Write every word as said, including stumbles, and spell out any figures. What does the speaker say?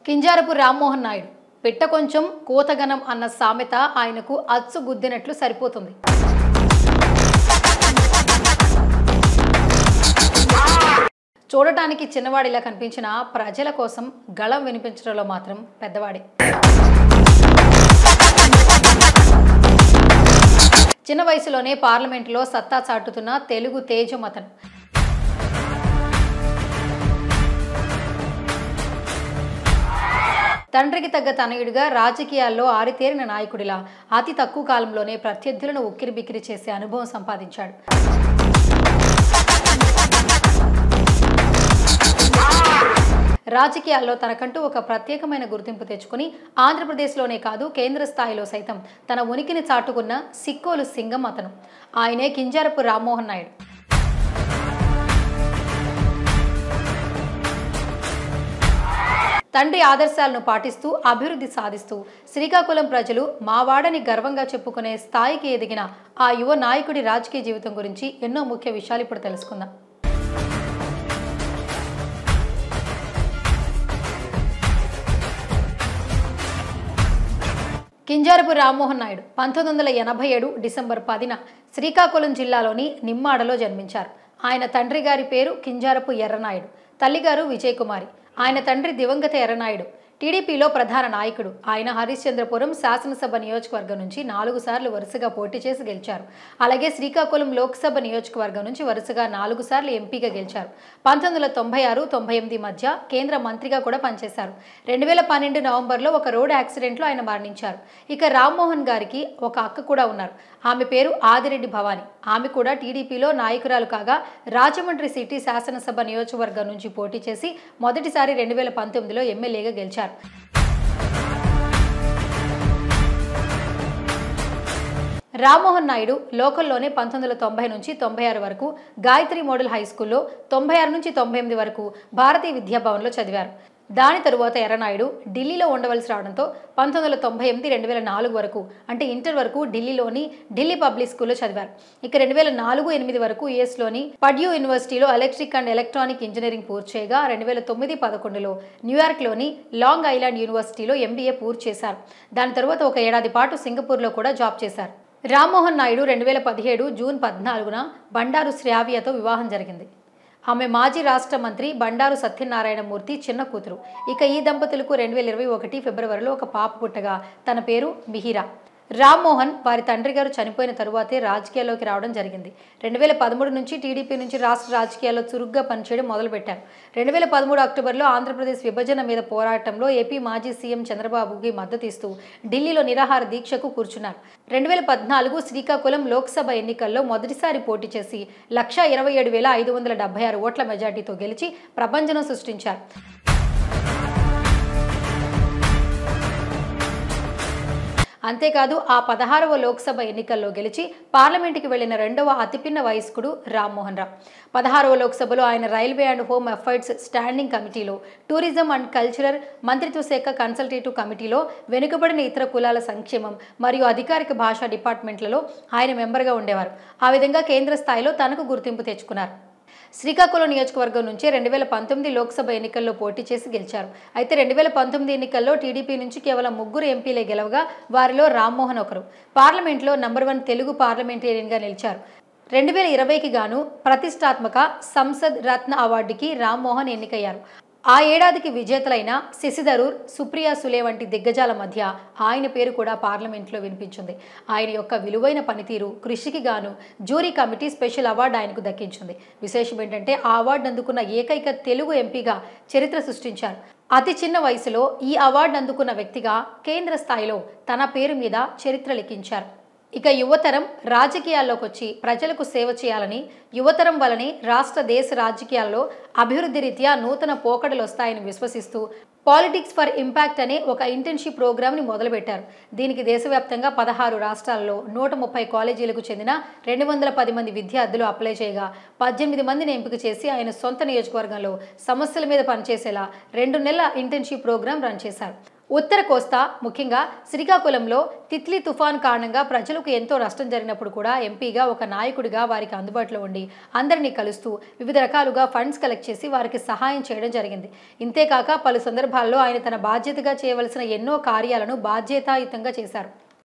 కింజారపు రామ్మోహన్ నాయుడు పిట్ట కొంచెం కోతగనం అన్న సామెత ఆయనకు అచ్చు గుద్దినట్లు సరిపోతుంది. చూడటానికి చిన్నవాడిలా కనిపించిన ప్రజల కోసం గళం వినిపించడంలో మాత్రం పెద్దవాడే. చిన్న వయసులోనే పార్లమెంటులో సత్తా చాటుతున్న తెలుగు తేజం అతను. తండ్రికి తగ్గ తనయుడిగా రాజకీయాల్లో ఆరితేరిన నాయకుడిలా అతి తక్కువ కాలంలోనే ప్రత్యర్థులను ఉక్కిరిబిక్కిరి చేసే అనుభవం సంపాదించాడు. రాజకీయాల్లో తనకంటూ ఒక ప్రత్యేకమైన గుర్తింపు తెచ్చుకుని ఆంధ్రప్రదేశ్లోనే కాదు కేంద్ర స్థాయిలో సైతం తన ఉనికిని చాటుకున్న సిక్కోలు సింగం అతను. ఆయనే కింజారపు రామ్మోహన్ నాయుడు. తండ్రి ఆదర్శాలను పాటిస్తూ అభివృద్ధి సాధిస్తూ శ్రీకాకుళం ప్రజలు మావాడని గర్వంగా చెప్పుకునే స్థాయికి ఎదిగిన ఆ యువ నాయకుడి రాజకీయ జీవితం గురించి ఎన్నో ముఖ్య విషయాలు ఇప్పుడు తెలుసుకుందాం. కింజారపు రామ్మోహన్ నాయుడు పంతొమ్మిది వందల ఎనభై ఏడు డిసెంబర్ పదిన శ్రీకాకుళం జిల్లాలోని నిమ్మాడలో జన్మించారు. ఆయన తండ్రి గారి పేరు కింజారపు ఎర్రనాయుడు, తల్లిగారు విజయకుమారి. ఆయన తండ్రి దివంగత ఎర్రనాయుడు టీడీపీలో ప్రధాన నాయకుడు. ఆయన హరిశ్చంద్రపురం శాసనసభ నియోజకవర్గం నుంచి నాలుగు సార్లు వరుసగా పోటీ చేసి గెలిచారు. అలాగే శ్రీకాకుళం లోక్సభ నియోజకవర్గం నుంచి వరుసగా నాలుగు సార్లు ఎంపీగా గెలిచారు. పంతొమ్మిది వందల తొంభై ఆరు తొంభై ఎనిమిది మధ్య కేంద్ర మంత్రిగా కూడా పనిచేశారు. రెండు వేల పన్నెండు నవంబర్లో ఒక రోడ్ యాక్సిడెంట్లో ఆయన మరణించారు. ఇక రామ్మోహన్ గారికి ఒక అక్క కూడా ఉన్నారు. ఆమె పేరు ఆదిరెడ్డి భవాని. ఆమె కూడా టీడీపీలో నాయకురాలు కాగా రాజమండ్రి సిటీ శాసనసభ నియోజకవర్గం నుంచి పోటీ చేసి మొదటిసారి రెండు వేల పంతొమ్మిదిలో ఎమ్మెల్యేగా గెలిచారు. రామ్మోహన్ నాయుడు లోకల్లోనే పంతొమ్మిది వందల తొంభై నుంచి తొంభై ఆరు వరకు గాయత్రి మోడల్ హై స్కూల్లో, తొంభై ఆరు నుంచి తొంభై ఎనిమిది వరకు భారతీయ విద్యాభవన్లో చదివారు. దాని తరువాత ఎర్రనాయుడు ఢిల్లీలో ఉండవలసి రావడంతో పంతొమ్మిది వందల తొంభై ఎనిమిది రెండు వేల నాలుగు వరకు అంటే ఇంటర్ వరకు ఢిల్లీలోని ఢిల్లీ పబ్లిక్ స్కూల్లో చదివారు. ఇక రెండు వేల నాలుగు ఎనిమిది వరకు యుఎస్లోని పడ్యూ యూనివర్సిటీలో ఎలక్ట్రిక్ అండ్ ఎలక్ట్రానిక్ ఇంజనీరింగ్ పూర్తి చేయగా రెండు వేల తొమ్మిది పదకొండులో న్యూయార్క్లోని లాంగ్ ఐలాండ్ యూనివర్సిటీలో ఎంబీఏ పూర్తి చేశారు. దాని తరువాత ఒక ఏడాది పాటు సింగపూర్లో కూడా జాబ్ చేశారు. రామ్మోహన్ నాయుడు రెండు వేల పదిహేడు జూన్ పద్నాలుగున బండారు శ్రావ్యతో వివాహం జరిగింది. ఆమె మాజీ రాష్ట్ర మంత్రి బండారు సత్యనారాయణమూర్తి చిన్న కూతురు. ఇక ఈ దంపతులకు రెండు వేల ఇరవై ఒకటి ఫిబ్రవరిలో ఒక పాప పుట్టగా తన పేరు మిహిరా. రామ్మోహన్ వారి తండ్రి గారు చనిపోయిన తరువాతే రాజకీయాల్లోకి రావడం జరిగింది. రెండు వేల పదమూడు నుంచి టీడీపీ నుంచి రాష్ట్ర రాజకీయాల్లో చురుగ్గా పనిచేయడం మొదలుపెట్టారు. రెండు వేల పదమూడు అక్టోబర్లో ఆంధ్రప్రదేశ్ విభజన మీద పోరాటంలో ఏపీ మాజీ సీఎం చంద్రబాబుకి మద్దతిస్తూ ఢిల్లీలో నిరాహార దీక్షకు కూర్చున్నారు. రెండు వేల పద్నాలుగు శ్రీకాకుళం లోక్సభ ఎన్నికల్లో మొదటిసారి పోటీ చేసి లక్ష ఇరవై ఏడు వేల ఐదు వందల డెబ్బై ఆరు ఓట్ల మెజార్టీతో గెలిచి ప్రభంజనం సృష్టించారు. అంతేకాదు ఆ పదహారవ లోక్సభ ఎన్నికల్లో గెలిచి పార్లమెంటుకి వెళ్లిన రెండవ అతిపిన్న వయస్కుడు రామ్మోహన్ రావు. పదహారవ లోక్సభలో ఆయన railway and home affairs standing కమిటీలో, టూరిజం అండ్ కల్చరల్ మంత్రిత్వ శాఖ కన్సల్టేటివ్ కమిటీలో, వెనుకబడిన ఇతర కులాల సంక్షేమం మరియు అధికారిక భాషా డిపార్ట్మెంట్లలో ఆయన మెంబర్గా ఉండేవారు. ఆ విధంగా కేంద్ర స్థాయిలో తనకు గుర్తింపు తెచ్చుకున్నారు. శ్రీకాకుళం నియోజకవర్గం నుంచి రెండు వేల పంతొమ్మిది లోక్సభ ఎన్నికల్లో పోటీ చేసి గెలిచారు. అయితే రెండు వేల పంతొమ్మిది ఎన్నికల్లో టీడీపీ నుంచి కేవలం ముగ్గురు ఎంపీలే గెలవగా వారిలో రామ్మోహన్ ఒకరు. పార్లమెంట్లో నంబర్ వన్ తెలుగు పార్లమెంటేరియన్గా నిలిచారు. రెండు వేల ఇరవైకి గాను ప్రతిష్టాత్మక సంసద్ రత్న అవార్డుకి రామ్మోహన్ ఎన్నికయ్యారు. ఆ ఏడాదికి విజేతలైన శశిధరూర్, సుప్రియా సులే వంటి దిగ్గజాల మధ్య ఆయన పేరు కూడా పార్లమెంట్లో వినిపించింది. ఆయన యొక్క విలువైన పనితీరు, కృషికి గాను జ్యూరీ కమిటీ స్పెషల్ అవార్డు ఆయనకు దక్కించింది. విశేషం ఏంటంటే ఆ అవార్డు అందుకున్న ఏకైక తెలుగు ఎంపీగా చరిత్ర సృష్టించారు. అతి చిన్న వయసులో ఈ అవార్డు అందుకున్న వ్యక్తిగా కేంద్ర స్థాయిలో తన పేరు మీద చరిత్ర లిఖించారు. ఇక యువతరం రాజకీయాల్లోకి వచ్చి ప్రజలకు సేవ చేయాలని, యువతరం వలనే రాష్ట్ర దేశ రాజకీయాల్లో అభివృద్ధి రీత్యా నూతన పోకడలు వస్తాయని విశ్వసిస్తూ పాలిటిక్స్ ఫర్ ఇంపాక్ట్ అనే ఒక ఇంటర్న్షిప్ ప్రోగ్రామ్ని మొదలుపెట్టారు. దీనికి దేశవ్యాప్తంగా పదహారు రాష్ట్రాల్లో నూట ముప్పై కాలేజీలకు చెందిన రెండు వందల పది మంది విద్యార్థులు అప్లై చేయగా పద్దెనిమిది మందిని ఎంపిక చేసి ఆయన సొంత నియోజకవర్గంలో సమస్యల మీద పనిచేసేలా రెండు నెలల ఇంటర్న్షిప్ ప్రోగ్రాం రన్ చేశారు. ఉత్తర కోస్తా ముఖ్యంగా శ్రీకాకుళంలో తిత్లీ తుఫాన్ కారణంగా ప్రజలకు ఎంతో నష్టం జరిగినప్పుడు కూడా ఎంపీగా ఒక నాయకుడిగా వారికి అందుబాటులో ఉండి అందరినీ కలుస్తూ వివిధ రకాలుగా ఫండ్స్ కలెక్ట్ చేసి వారికి సహాయం చేయడం జరిగింది. ఇంతేకాక పలు సందర్భాల్లో ఆయన తన బాధ్యతగా చేయవలసిన ఎన్నో కార్యాలను బాధ్యతాయుతంగా చేశారు.